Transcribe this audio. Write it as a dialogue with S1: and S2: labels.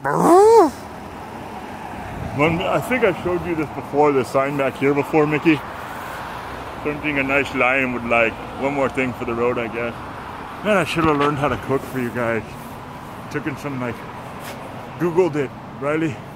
S1: I think I showed you this before, the sign back here before, Mickey. Something a nice lion would like. One more thing for the road, I guess. Man, I should have learned how to cook for you guys. Took in some, like, Googled it, Riley.